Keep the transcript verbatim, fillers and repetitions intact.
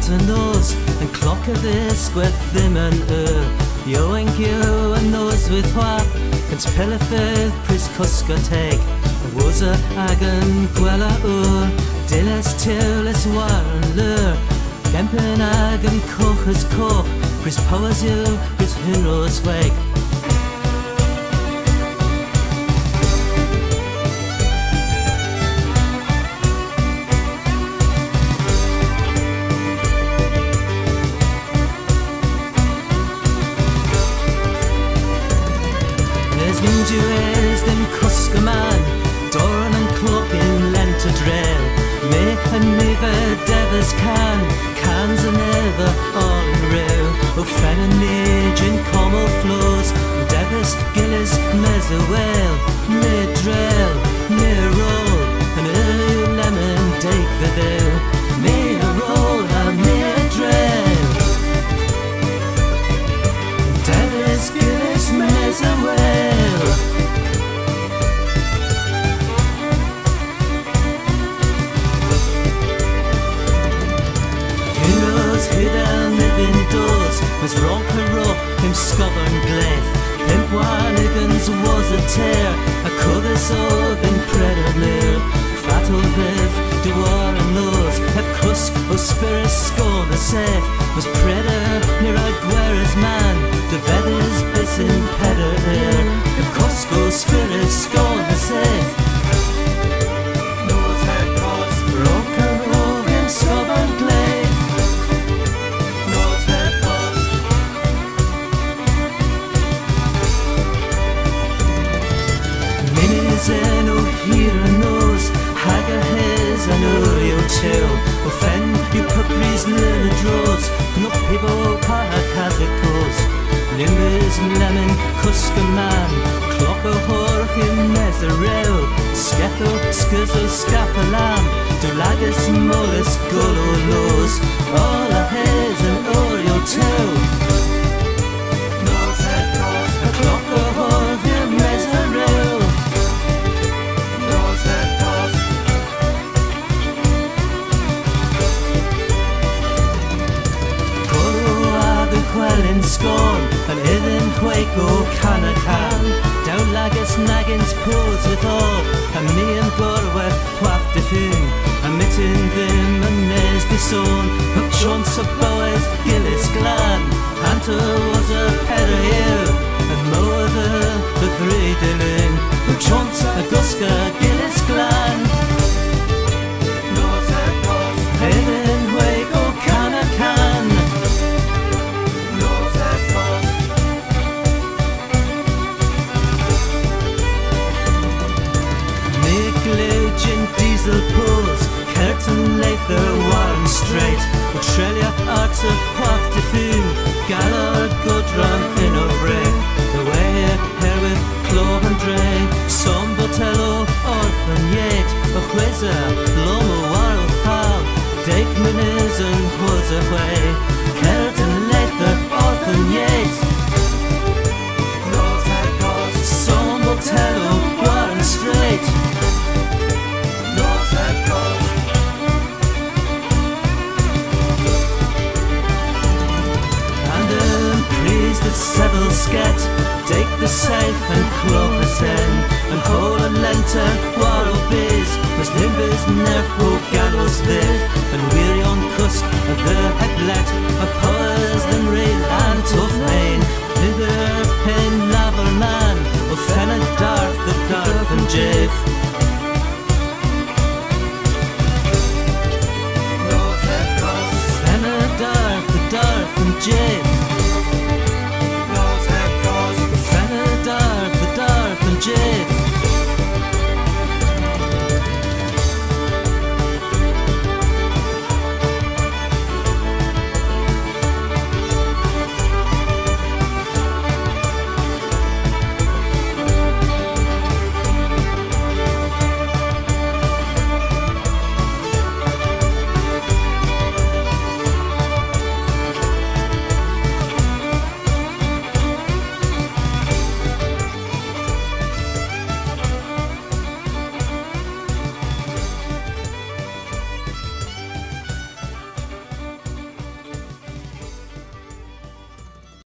to nose and clock of this with them and ur. Yo and you and nose with what Kans pillafydd pris cwsgo teg was a agan gwela ur Dilys tilys war and lur Gempen agan coch as coch Pris powers you, pris heroes weg You is them cusca man Doran and clockin lent a drill Me and never devers can Cans and ever all in real O fen and nage in common flows Devers gillis mes a whale Me drill, me roll And you lemon take the dill Me a roll and me a drill Devers gillis mes a whale Hidden living doors was rock a rock him scobbern gleith Him wanigans was a tear A codus of in predator Fat o viv de war and laws A cusk o spirit scorn the safe Was predator near a guerra's man The vedders bis in pedder air A cusk o spirit scorn the safe Nose head cost rock a rock him scobbern gleith Minis o here and nose Haga his and Urio too O fen you puppies learn a draws No people paha kazakos Limbers and lemon cuska man Clock o horf in Nezarel Sketho skizzo scapalam Dolagus molus golo los All a his and Urio too Nose head cost A clock o horf in Nezarel Well in scorn and idden quake o canacan Down lagus naggins pose with all And me and Gorweth pwaff de fin And mitten them and nes de son Hook chons of boys gillis glan Hunter was a pedder here And moa the the three dilling Hook chons a guska gillis glan North head cost Idden quake o canacan Diesel pose, curtain later, Warren Strait, Australia arts of path to food, Gallard, Godron, in a break, the way here with Clove and Dray, Som Botello, Orphan Yate, a whizzer, Lomo, Warl, Fowl, Dake Muniz and was away, curtain later, Orphan Yate, North Head Coast, Som Botello, Warren Strait. The Seville sket, take the safe and clopus end, and hold a lenter, warl biz, was limbers nerf go gallows vid, and weary on cusk of the headlet, a powers than rail and tough